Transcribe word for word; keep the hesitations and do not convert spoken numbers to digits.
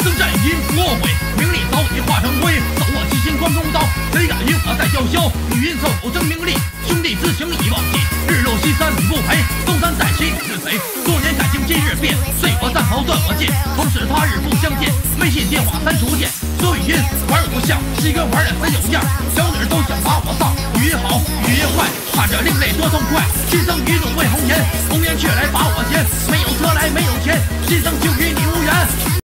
登战役我会，名利早已化成灰。走我七星关公道，谁敢与我再叫嚣？语音奏有真名利，兄弟之情已忘记。日落西山你不陪，东山再起是谁？多年感情今日变，碎我战袍断我剑。同是他日不相见，微信电话删除键。说语音玩不像，西哥玩的真有样。小女儿都想把我丧，语音好语音坏，看着另类多痛快。今生一怒为红颜，红颜却来把我奸。没有车来没有钱，今生就与你无缘。